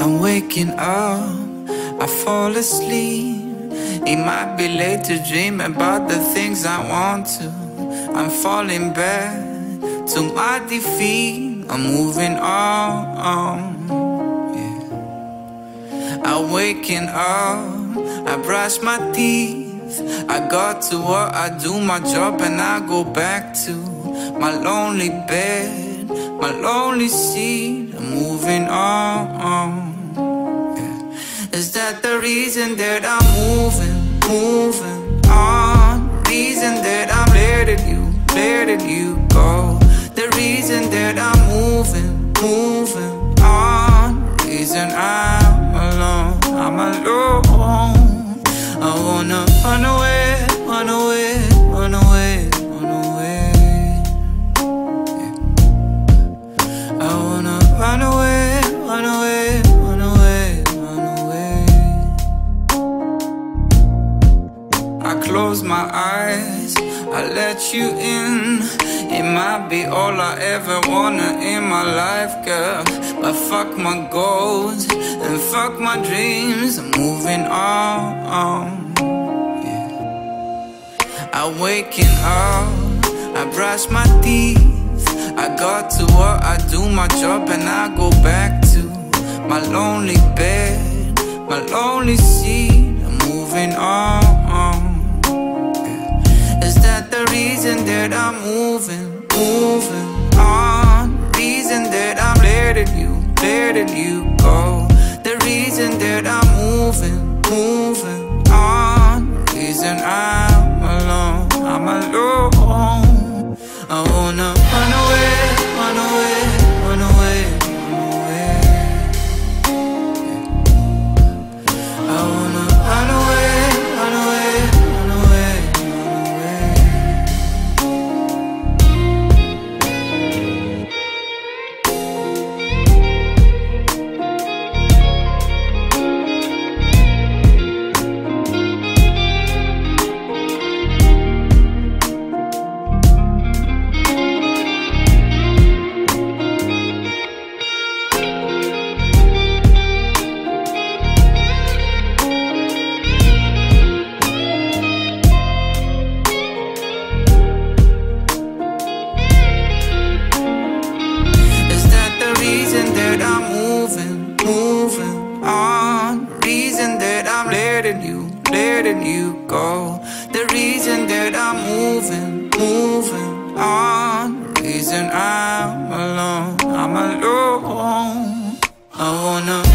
I'm waking up, I fall asleep. It might be late to dream about the things I want to. I'm falling back to my defeat. I'm moving on, yeah. I'm waking up, I brush my teeth. I got to work, I do my job, and I go back to my lonely bed, my lonely seat. I'm moving on, yeah. Is that the reason that I'm moving on? Reason that I'm letting you go. The reason that I'm moving on. Reason I'm alone. I wanna run away, run away, run away, run away, yeah. I wanna run away, run away, run away, run away. I close my eyes, I let you in. It might be all I ever wanna in my life, girl. But fuck my goals and fuck my dreams. I'm moving on, yeah. I'm waking up, I brush my teeth. I got to work, I do my job, and I go back to my lonely bed, my lonely seat. I'm moving on, yeah. Is that the reason that I'm moving on? Reason that I'm letting you go. The reason that I'm moving on. Reason I'm alone, I wanna run away, run away, run away, run away, yeah. I wanna run away, run away, run away, run away. Reason that I'm letting you go. The reason that I'm moving on. Reason I'm alone, I wanna